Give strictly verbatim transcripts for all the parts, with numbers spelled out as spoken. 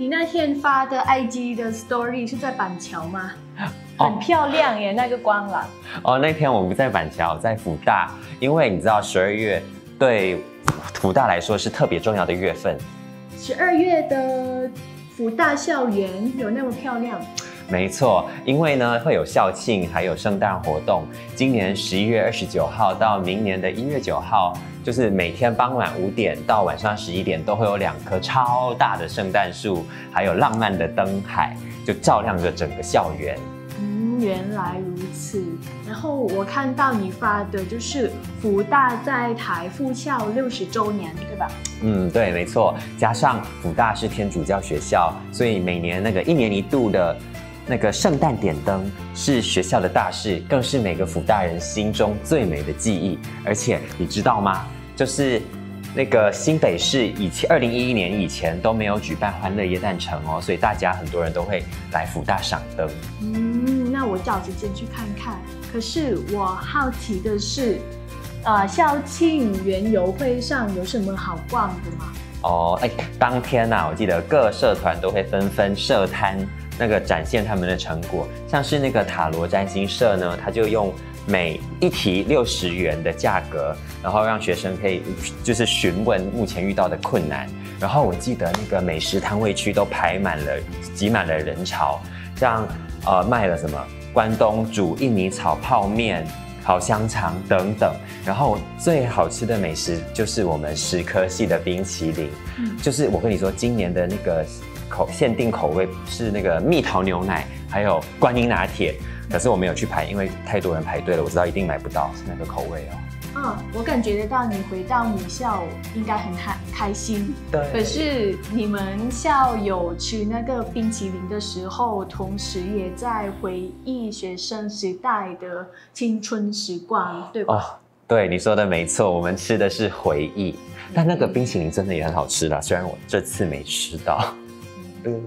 那天发的 I G 的 story 是在板桥吗？很漂亮耶，那个光廊。 哦，那天我不在板桥，在辅大，因为你知道十二月对辅大来说是特别重要的月份。 十二月的辅大校园有那么漂亮？ 没错，因为呢会有校庆，还有圣诞活动。今年十一月二十九号到明年的一月九号，就是每天傍晚五点到晚上十一点，都会有两棵超大的圣诞树，还有浪漫的灯海，就照亮着整个校园。 嗯，原来如此。然后我看到你发的就是辅大在台复校六十周年，对吧？ 嗯，对，没错。加上辅大是天主教学校，所以每年那个一年一度的那个圣诞点灯是学校的大事，更是每个辅大人心中最美的记忆。而且你知道吗？就是那个新北市以前二零一一年以前都没有举办欢乐耶诞城哦，所以大家很多人都会来辅大赏灯。 嗯，那我找时间去看看。可是我好奇的是，呃，校庆园游会上有什么好逛的吗？ 哦，哎，当天啊，我记得各社团都会纷纷设摊，那个展现他们的成果。像是那个塔罗占星社呢，他就用每一题六十元的价格，然后让学生可以就是询问目前遇到的困难。然后我记得那个美食摊位区都排满了，挤满了人潮，像呃卖了什么关东煮、印尼炒泡面、烤香肠等等。然后最好吃的美食就是我们食科系的冰淇淋，嗯、就是我跟你说，今年的那个口限定口味是那个蜜桃牛奶，还有观音拿铁。可是我没有去排，因为太多人排队了，我知道一定买不到是那个口味哦。 嗯，我感觉得到你回到母校应该很开开心。 对。 可是你们校友吃那个冰淇淋的时候，同时也在回忆学生时代的青春时光，对吧？ 哦，对，你说的没错，我们吃的是回忆，但那个冰淇淋真的也很好吃啦，虽然我这次没吃到。嗯。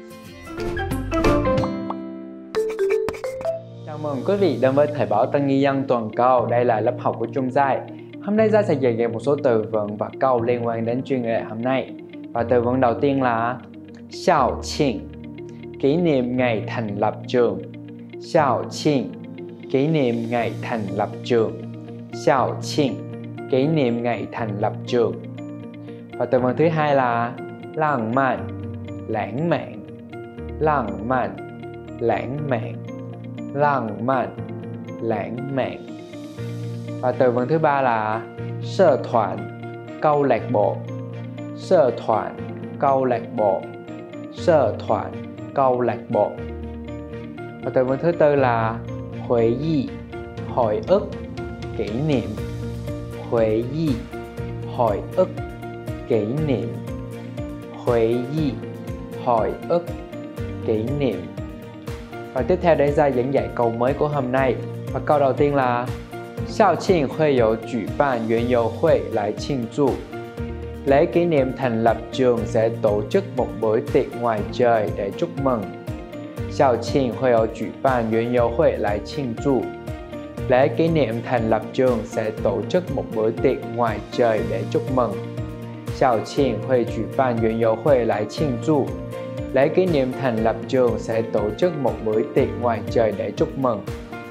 Chào mừng quý vị đến với Thời báo Tân Nghi Dân Toàn cầu. Đây là lớp học của Trung Giai. Hôm nay Giai sẽ dạy dạy một số từ vựng và câu liên quan đến chuyên đề hôm nay. Và từ vựng đầu tiên là Xiao Qing, kỷ niệm ngày thành lập trường. Xiao Qing, kỷ niệm ngày thành lập trường. Xiao Qing, kỷ niệm ngày thành lập trường. Và từ vựng thứ hai là lãng mạn, lãng mạn, lãng mạn, lãng mạn. Lãng mạn, lãng mạn. Và từ vựng thứ ba là Sở thoạn, câu lạc bộ. Sở thoạn, câu lạc bộ. Sở thoạn, câu lạc bộ. Và từ vựng thứ tư là Huế y, hồi ức, kỷ niệm. Huế y, hồi ức, kỷ niệm. Huế y, hồi ức, kỷ niệm. Và tiếp theo để Giai giảng dạy câu mới của hôm nay. Và câu đầu tiên là校庆会有举办园游会来庆祝. Lễ kỷ niệm thành lập trường sẽ tổ chức một bữa tiệc ngoài trời để chúc mừng. 校庆会有举办园游会来庆祝. Lễ kỷ niệm thành lập trường sẽ tổ chức một bữa tiệc ngoài trời để chúc mừng. 校庆会举办园游会来庆祝. Lễ kỷ niệm thành lập trường sẽ tổ chức một bữa tiệc ngoài trời để chúc mừng.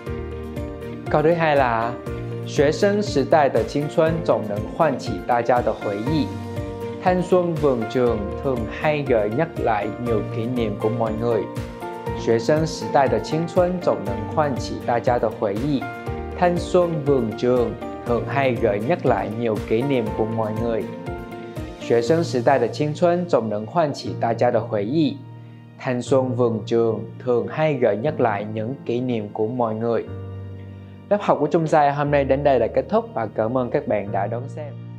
Câu thứ hai là 学生时代的青春总能唤起大家的回忆. Thanh xuân vườn trường thường hay gợi nhắc lại nhiều kỷ niệm của mọi người. 学生时代的青春总能唤起大家的回忆. Thanh xuân vườn trường thường hay gợi nhắc lại nhiều kỷ niệm của mọi người. 学生时代的青春总能唤起大家的回忆. Thanh xuân vườn trường thường hay gợi nhắc lại những kỷ niệm của mọi người. Lớp học của Trung Giai hôm nay đến đây là kết thúc và cảm ơn các bạn đã đón xem.